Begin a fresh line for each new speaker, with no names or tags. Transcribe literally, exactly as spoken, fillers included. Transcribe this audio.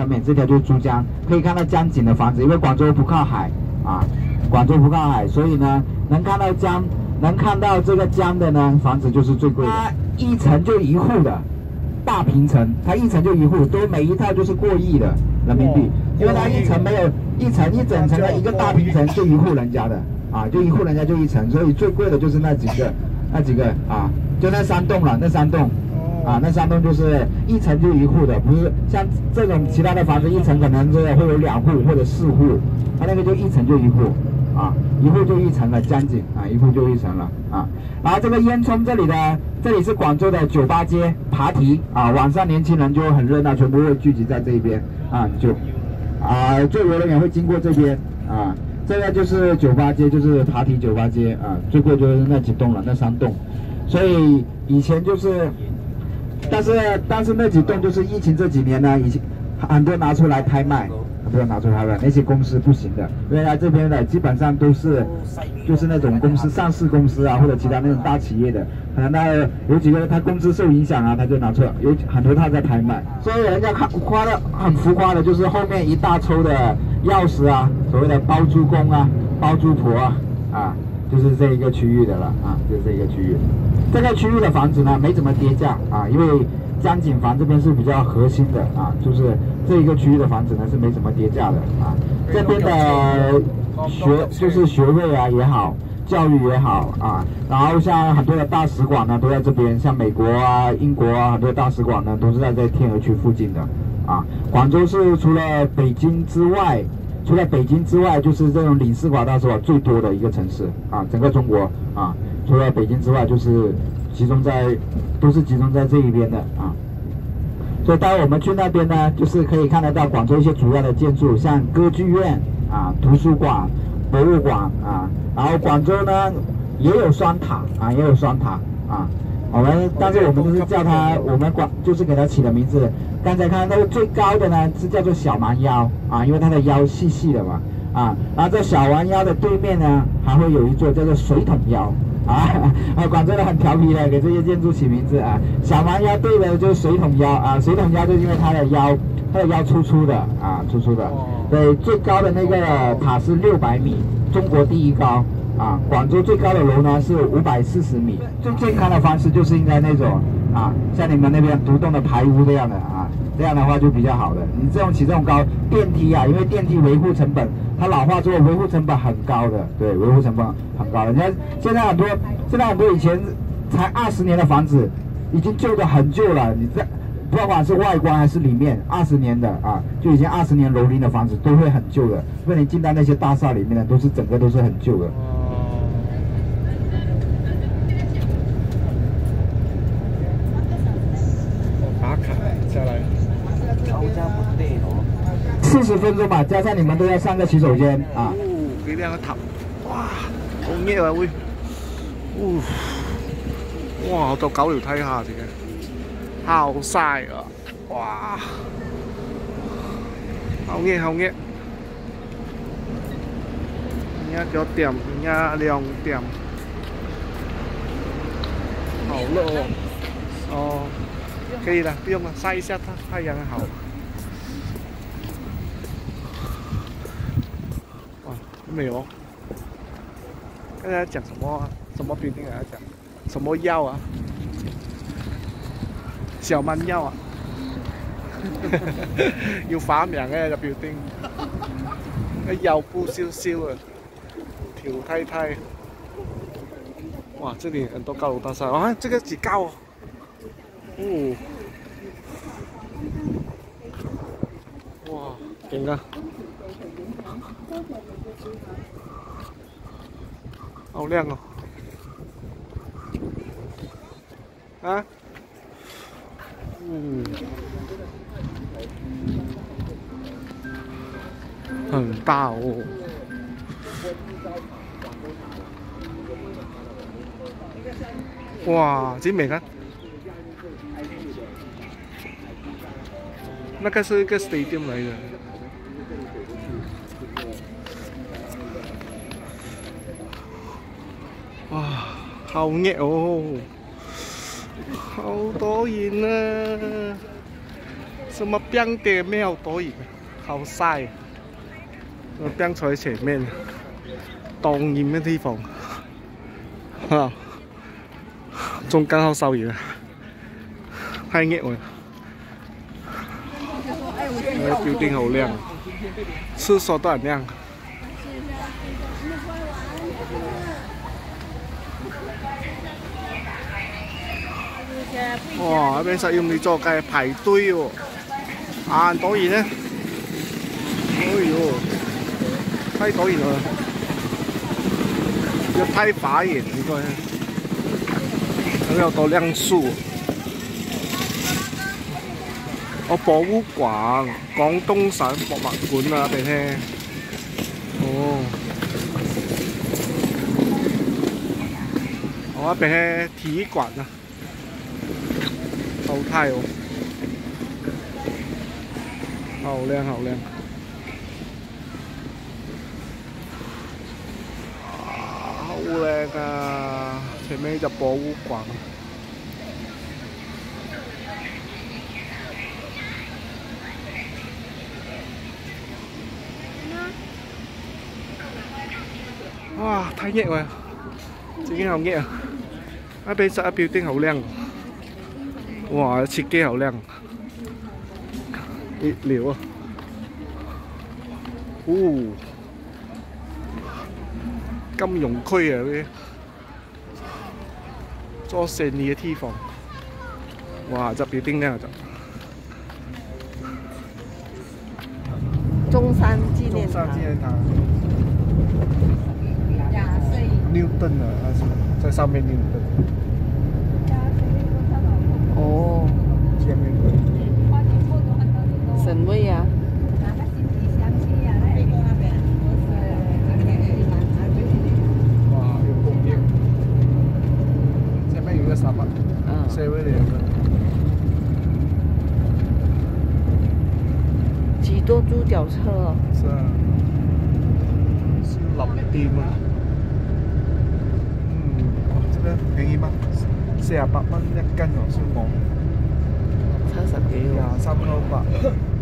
上面，这条就是珠江，可以看到江景的房子，因为广州不靠海啊，广州不靠海，所以呢，能看到江，能看到这个江的呢，房子就是最贵的。它一层就一户的，大平层，它一层就一户，都每一套就是过亿的人民币，因为它一层没有一层一整层的一个大平层就一户人家的啊，就一户人家就一层，所以最贵的就是那几个那几个啊，就那三栋了，那三栋。啊，那三栋就是一层就一户的，不是像这种其他的房子一层可能是会有两户或者四户，它那个就一层就一户，啊，一户就一层了，江景啊，一户就一层了啊。然后这个烟囱这里的，这里是广州的酒吧街爬梯啊，晚上年轻人就很热闹，全部会聚集在这一边啊，就啊，坐游轮也会经过这边啊。这个就是酒吧街，就是爬梯酒吧街啊，最贵就是那几栋了，那三栋，所以以前就是。但是但是那几栋就是疫情这几年呢，已经很多拿出来拍卖，很多拿出来拍卖，那些公司不行的，因为它这边的基本上都是就是那种公司上市公司啊，或者其他那种大企业的，可能他有几个他公司受影响啊，他就拿出来，有很多他在拍卖，所以人家看夸的很浮夸的，就是后面一大抽的钥匙啊，所谓的包租公啊、包租婆啊，啊，就是这一个区域的了啊，就是这一个区域。这个区域的房子呢没怎么跌价啊，因为江景房这边是比较核心的啊，就是这一个区域的房子呢是没怎么跌价的啊。这边的学就是学位啊也好，教育也好啊，然后像很多的大使馆呢都在这边，像美国啊、英国啊很多大使馆呢都是在这天河区附近的啊。广州是除了北京之外，除了北京之外，就是这种领事馆大使馆最多的一个城市啊，整个中国啊。除了北京之外，就是集中在，都是集中在这一边的啊。所以当我们去那边呢，就是可以看得到广州一些主要的建筑，像歌剧院啊、图书馆、博物馆啊。然后广州呢也有双塔啊，也有双塔啊。我们但是我们都是叫它，我们广就是给它起的名字。刚才看到那个最高的呢是叫做小蛮腰啊，因为它的腰细细的嘛啊。然后在小蛮腰的对面呢，还会有一座叫做水桶腰。啊，啊，广州人很调皮的，给这些建筑起名字啊。小蛮腰对的就是水桶腰啊，水桶腰就是因为它的腰，它的腰粗粗的啊，粗粗的。对，最高的那个塔是六百米，中国第一高啊。广州最高的楼呢是五百四十米。最健康的方式就是应该那种啊，像你们那边独栋的排屋这样的啊，这样的话就比较好的。你这种起这种高电梯啊，因为电梯维护成本。它老化之后，维护成本很高的，对，维护成本很高的。人家现在很多，现在很多以前才二十年的房子，已经旧的很旧了。你在不管是外观还是里面，二十年的啊，就已经二十年楼龄的房子都会很旧的。因为你进到那些大厦里面呢，都是整个都是很旧的。
打卡下来。
四十分钟吧，加上你们都要上个洗手間啊。
哦，幾靚個頭，哇，好咩啊會，哦，哇，好多狗條梯下自己，好曬啊，哇，好嘢好嘢，而家幾點？而家兩點，好熱哦，哦，可以了，不用了，曬一下它，太陽好。没有，刚才讲什么啊？什么决定啊？讲什么药啊？小蛮腰啊？要反名嘅個 building， 腰部少少啊，條梯梯。哇，这里很多高楼大厦啊！这个几高哦？哦，哇，勁啊！好亮哦！啊，嗯，很大哦。哇，真美看！那个是一个 stadium 来的。哇，好熱哦，好多人啊！ 什么冰店没有多熱，好曬。個冰在前面，當然嘅地方，啊，中間好受熱啊，太熱喎。那個 building 好亮，廁所都很亮。哇！那邊實驗你做嘅排隊喎，啊，很多人呢，哎呦，太多人了，要太法眼應該，有好多輛樹。哦，博物館，廣東省博物館啊，俾聽。哦，我俾聽體育館啊。好太哦，好亮好亮，啊，好靚啊！前面就博物館，哇，太熱喎，自己好熱啊！一邊實一 building 好靚。哇！設計好靚，熱料啊！哦，金融區啊嗰啲，做生意嘅地方。哇！這邊頂靚就。
中山紀念堂。
中山紀念堂。牛頓啊，還是在上面牛頓。
哦，
前面
省位啊。
哇，有供应。前面有个沙发，
嗯
seven 的有个。
几多猪脚车哦？
是啊，是老店啊。嗯，哇，这个便宜吗？四十八蚊一斤哦，燒鵝。
七十幾喎。
廿三歐八。